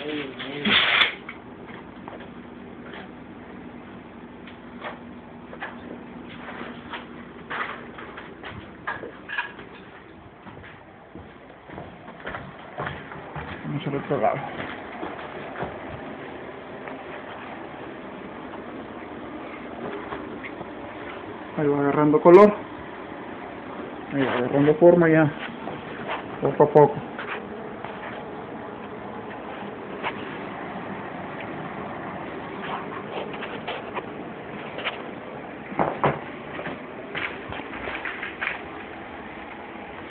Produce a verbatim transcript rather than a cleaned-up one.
Vamos al otro lado. Ahí va agarrando color. Ahí va agarrando forma ya, poco a poco.